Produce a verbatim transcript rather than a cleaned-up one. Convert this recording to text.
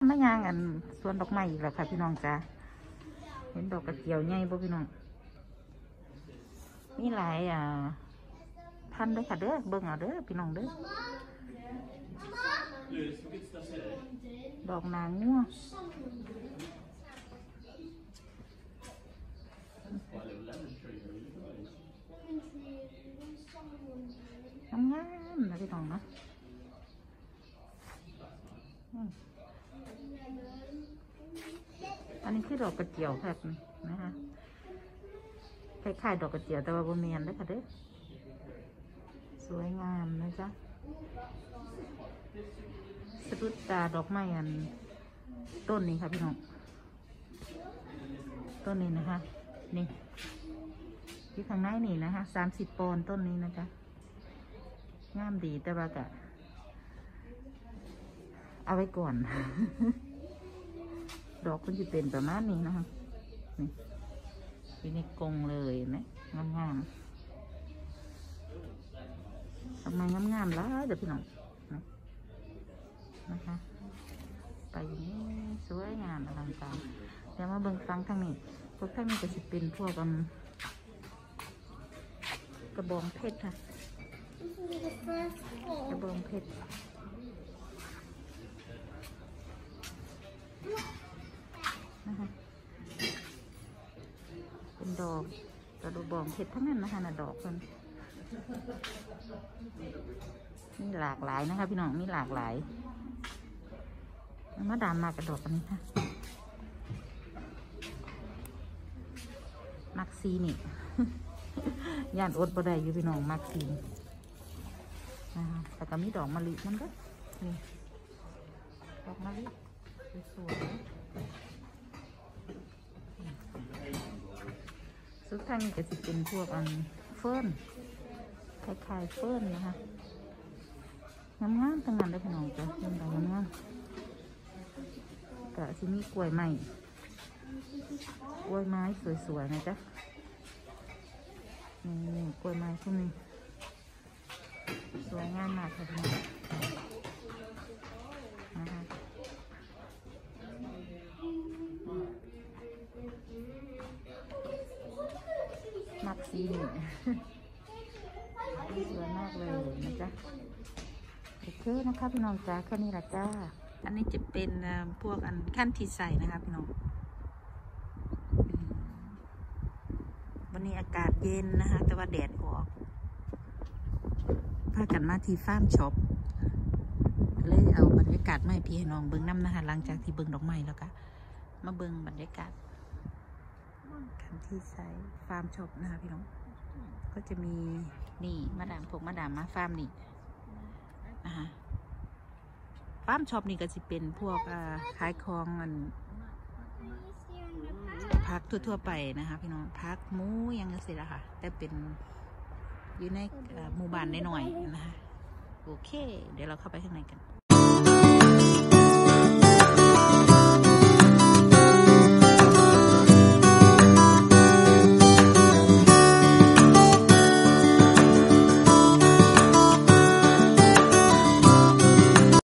มายางอันสวนดอกไม้อีกแล้วค่ะพี่น้องจ้าเห็นดอกกระเจียวใหญ่บ่พี่น้องมีหลายอ่าพันด้วยค่ะเด้อเบิ่งเอาเด้อพี่น้องเด้อดอกนางงัวงามๆนะพี่น้องเนาะอันนี้คือดอกกระเจียวครับนะคะคล้ายๆดอกกระเจียวแต่ว่าบะเมียนด้วยค่ะเด้อสวยงามนะจ๊ะสะดุดตาดอกไม้อันต้นนี้ค่ะพี่น้องต้นนี้นะคะนี่ที่ข้างในนี่นะคะสามสิบปอนด์ต้นนี้นะจ๊ะงามดีแต่ว่ากะเอาไว้ก่อน ดอกมันจะเป็นประมาณนี้นะคะนี่ที่นี่กงเลยนะงามงามทำไมงามงามแล้วเดี๋ยวพี่น้องนะคะไปอย่างนี้สวยงามอลังการเดี๋ยวมาเบิ่งฟังทางนี้พวกทางนี้ก็จะเป็นพวกกันกระบองเพชรค่ะกระบองเพชรนะคะเป็นดอกกระบองเพชรทั้งนั้นนะคะน่ะดอกมันมีหลากหลายนะคะพี่น้องมีหลากหลายมาดามมากระดอกอันนี้ค่ะมักซีนี่ ย่านอดบ่ได้อยู่พี่น้องมักซีนะคะแต่ก็มีดอกมะลิมันก็นี่ดอกมะลิสวยๆสุดท้ายนี่ก็จะเป็นพวกอันเฟิร์นคล้ายๆเฟิร์นนะคะงามๆทั้งนั้นเลยพี่น้องจ้ะเป็นดอกงามๆก็จะมีกล้วยไม้กล้วยไม้สวยๆนะจ๊ะนี่กล้วยไม้พวกนี้สวยงามมากค่ะพี่น้องนะคะมักซีนี่ สวยมากเลยนะจ๊ะโอเคนะคะพี่น้องจ้าแค่นี้ละจ้าอันนี้จะเป็นพวกอันขั้นที่ใส่นะคะพี่น้องวันนี้อากาศเย็นนะคะแต่ว่าแดดออกพากันมาที่ฟาร์มช็อปเลยเอาบรรยากาศไม่พี่ให้น้องเบิ้งน้ำนะคะหลังจากที่เบิ้งดอกไม้แล้วก็มาเบิ้งบรรยากาศขั้นที่ใส่ฟาร์มช็อปนะคะพี่น้องก็จะมีนี่มาดามพวกมาดามมาฟาร์มนี่นะคะฟาร์มช็อปนี่ก็จะเป็นพวกขายของอันพักทั่วๆไปนะคะพี่น้องพักหมูยังเสร็จแล้วค่ะแต่เป็นอยู่ในหมู่บ้านน้อยๆนะคะโอเคเดี๋ยวเราเข้าไปข้างในกัน